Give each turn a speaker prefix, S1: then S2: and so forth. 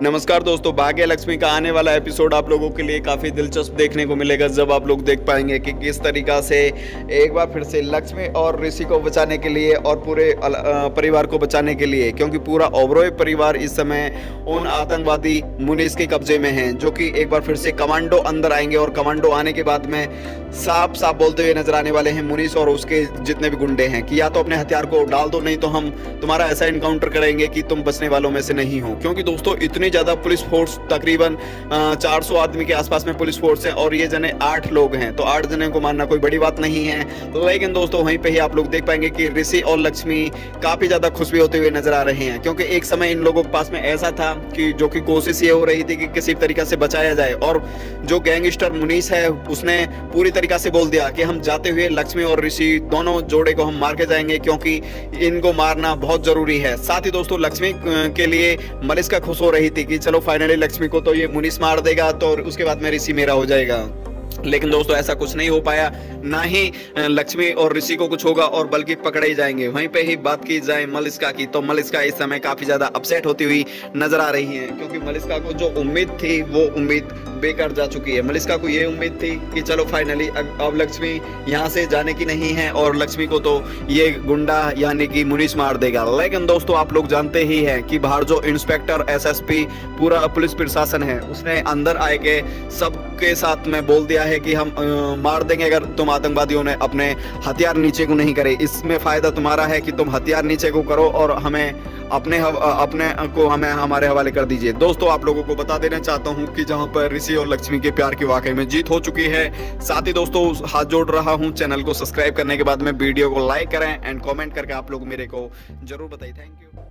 S1: नमस्कार दोस्तों, भाग्य लक्ष्मी का आने वाला एपिसोड आप लोगों के लिए काफ़ी दिलचस्प देखने को मिलेगा, जब आप लोग देख पाएंगे कि किस तरीक़ा से एक बार फिर से लक्ष्मी और ऋषि को बचाने के लिए और पूरे परिवार को बचाने के लिए, क्योंकि पूरा ओबरॉय परिवार इस समय उन आतंकवादी मुनीस के कब्जे में हैं, जो कि एक बार फिर से कमांडो अंदर आएंगे और कमांडो आने के बाद में साफ साफ बोलते हुए नजर आने वाले हैं मुनीस और उसके जितने भी गुंडे हैं कि या तो अपने हथियार को डाल दो, नहीं तो हम तुम्हारा ऐसा इनकाउंटर करेंगे कि तुम बचने वालों में से नहीं हो। क्योंकि दोस्तों इतनी ज़्यादा पुलिस फोर्स, तकरीबन 400 आदमी के आसपास में पुलिस फोर्स है और ये जने 8 लोग हैं, तो 8 जने को मारना कोई बड़ी बात नहीं है। लेकिन दोस्तों वहीं पे ही आप लोग देख पाएंगे कि ऋषि और लक्ष्मी काफ़ी ज़्यादा खुश भी होते हुए नजर आ रहे हैं, क्योंकि एक समय इन लोगों के पास में ऐसा था कि जो कि कोशिश ये हो रही थी कि किसी तरीके से बचाया जाए, और जो गैंगस्टर मुनीस है उसने पूरी तरीका से बोल दिया कि हम जाते हुए लक्ष्मी और ऋषि दोनों जोड़े को हम मार के जाएंगे, क्योंकि इनको मारना बहुत जरूरी है। साथ ही दोस्तों लक्ष्मी के लिए मलिष्का खुश हो रही थी कि चलो फाइनली लक्ष्मी को तो ये मुनीस मार देगा, तो उसके बाद में ऋषि मेरा हो जाएगा। लेकिन दोस्तों ऐसा कुछ नहीं हो पाया, ना ही लक्ष्मी और ऋषि को कुछ होगा और बल्कि पकड़े ही जाएंगे। वहीं पे ही बात की जाए मलिष्का की, तो मलिष्का इस समय काफी ज्यादा अपसेट होती हुई नजर आ रही है, क्योंकि मलिष्का को जो उम्मीद थी वो उम्मीद बेकार जा चुकी है। मलिष्का को ये उम्मीद थी कि चलो फाइनली अब लक्ष्मी यहाँ से जाने की नहीं है और लक्ष्मी को तो ये गुंडा यानी कि मुनीस मार देगा। लेकिन दोस्तों आप लोग जानते ही हैं कि बाहर जो इंस्पेक्टर, एसएसपी, पूरा पुलिस प्रशासन है, उसने अंदर आए के सबके साथ में बोल दिया है कि हम मार देंगे अगर तुम आतंकवादियों ने अपने हथियार नीचे को नहीं करे। इसमें फायदा तुम्हारा है कि तुम हथियार नीचे को करो और हमें अपने को हमारे हवाले कर दीजिए। दोस्तों आप लोगों को बता देना चाहता हूं कि जहां पर ऋषि और लक्ष्मी के प्यार की वाकई में जीत हो चुकी है। साथ ही दोस्तों हाथ जोड़ रहा हूं, चैनल को सब्सक्राइब करने के बाद में वीडियो को लाइक करें एंड कमेंट करके आप लोग मेरे को जरूर बताइए। Thank you.